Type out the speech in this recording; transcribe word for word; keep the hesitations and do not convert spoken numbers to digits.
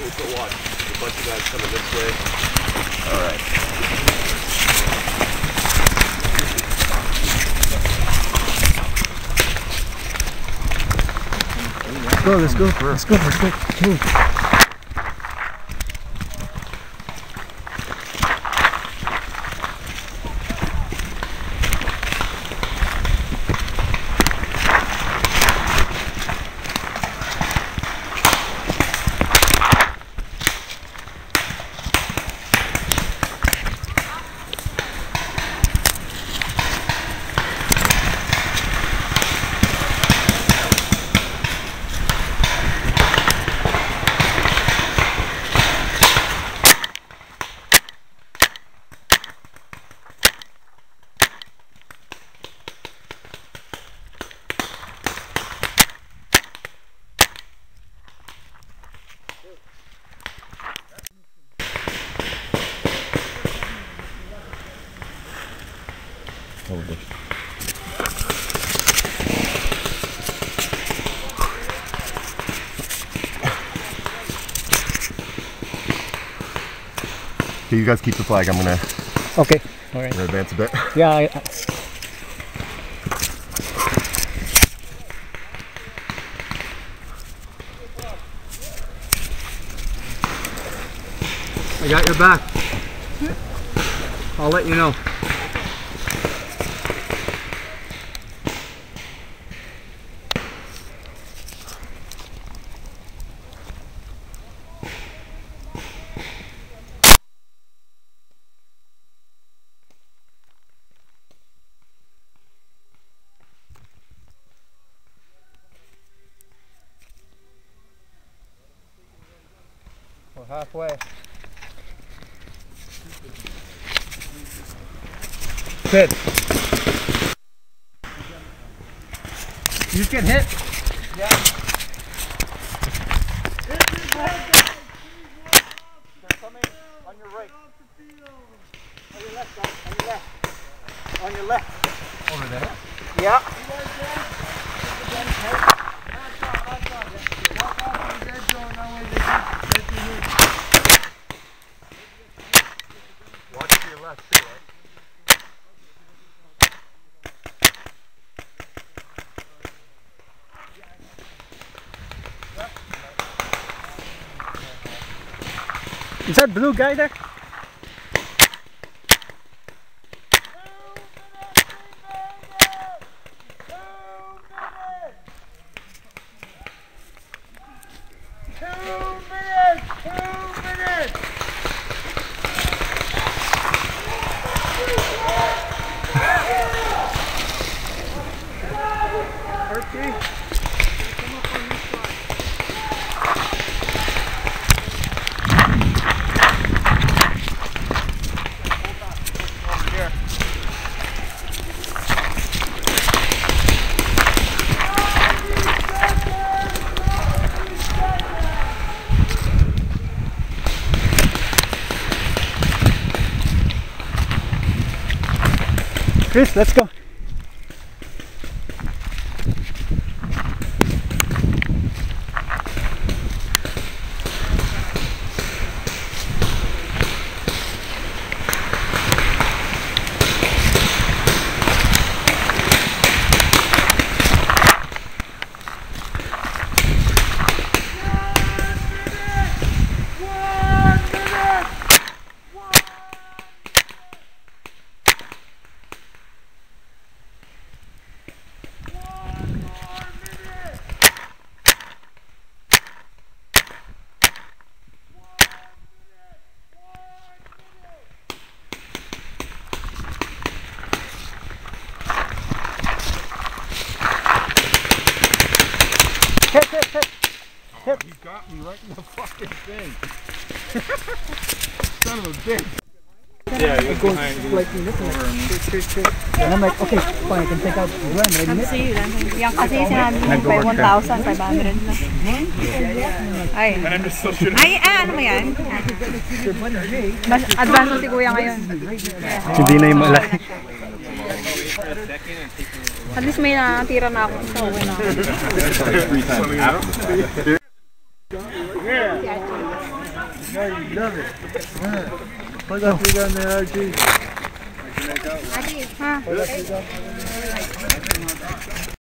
So watch. A bunch of guys coming this way. Alright. Let's go, let's go, let's go, let's go. Move. Hold it. Okay, you guys keep the flag. I'm gonna. Okay. All right. I'm gonna advance a bit. Yeah. I, I... I got your back. I'll let you know. We're halfway. Good. You just get hit? Yeah. They're coming on your right. On your left, guys. On your left. On your left. Over there? Yeah. Watch to your left too, right? Is that blue guy there? Chris, let's go. Hit, hit, hit. Hit. Oh, he got me right in the fucking thing. Son of a bitch. Yeah, It goes like this and and I'm like, okay, fine, I can take out the gram, but I miss it. Yung kasi sinabi mo pa one thousand five hundred na. Ay. Ay, ah, ano mo yan? Mas advance mo si Kuya ngayon. Hindi na yung malaki. At least may nakatira na ako. So, okay na. Three times after. Yeah. you love it. Yeah. Put that feet down there, R G. Ha?